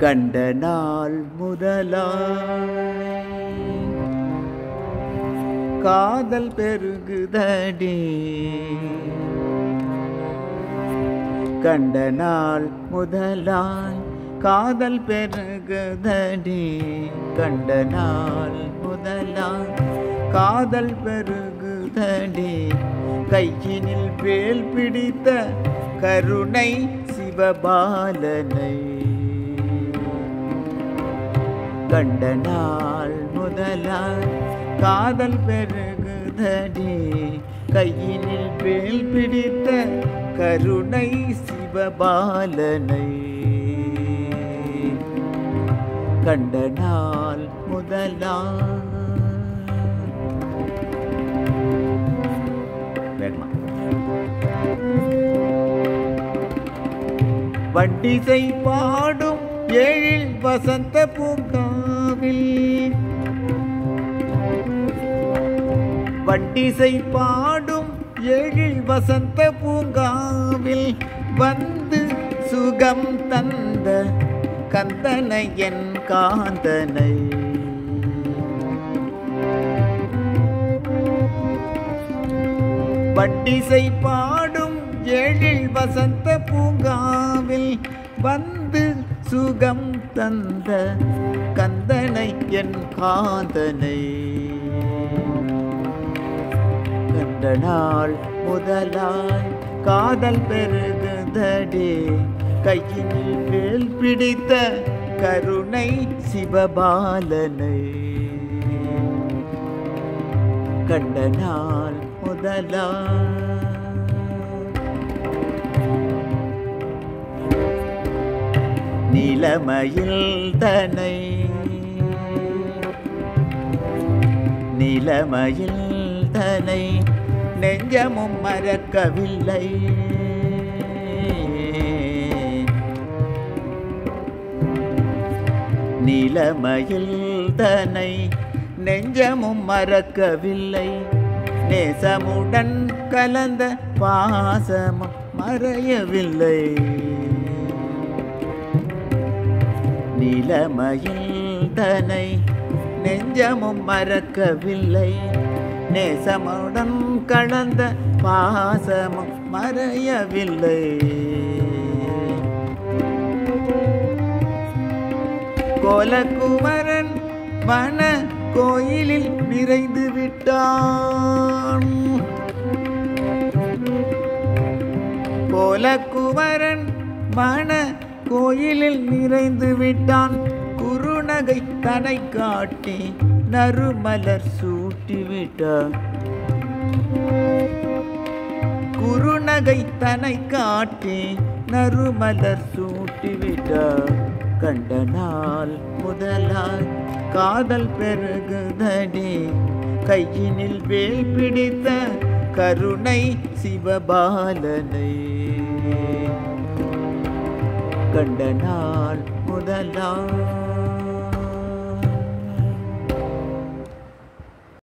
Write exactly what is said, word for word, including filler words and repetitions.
கண்ட நாள் முதலாய் காதல் பெருகுதடி கண்ட நாள் முதலாய் காதல் பெருகுதடி கண்ட நாள் முதலாய் காதல் பெருகுதடி கையினில் வேல் பிடித்த கருணை சிவபாலனை கண்ட நாள் முதலாய் காதல் பெருகுதடி கையினில் வேல் பிடித்த கருணை சிவபாலனை கண்ட நாள் முதலாய் வண்டிசை பாடும் ஏழில் வசந்த பூங்காவில் வண்டிசை பாடும் ஏழில் வசந்த பூங்காவில் வந்து சுகம் தந்த கந்தனை என் காந்தனை வண்டிசை பாடும் ஏழில் வசந்த பூங்காவில் வந்து சுகம் தந்த கந்தனை என் காந்தனை கண்ட நாள் முதலாய் காதல் பெருகுதடி கையினில் வேல் பிடித்த கருணை சிவபாலனை கண்ட நாள் முதலாய் நிலமயில் தனை நிலமயில் தனை நெஞ்சமும் மறக்கவில்லை நிலமயில் தனை நெஞ்சமும் மறக்கவில்லை நேசமுடன் கலந்த பாசமும் மறையவில்லை நிலமயில் தனை நெஞ்சமும் மறக்கவில்லை நேசமுடன் கலந்த பாசமும் மறையவில்லை கோலகுமரன் வன கோயிலில் நிறைந்து விட்டான் கோலகுமரன் வன கோயிலில் நிறைந்து விட்டான் குறுநகை தனை காட்டி நறுமலர் சூட்டி விட்டான் குறுநகை தனை காட்டி நறுமலர் சூட்டி விட்டான் கண்ட நாள் முதலாய் காதல் பெருகுதடி கையினில் வேல் பிடித்த கருணை சிவபாலனை கண்ட நாள் முதலாய்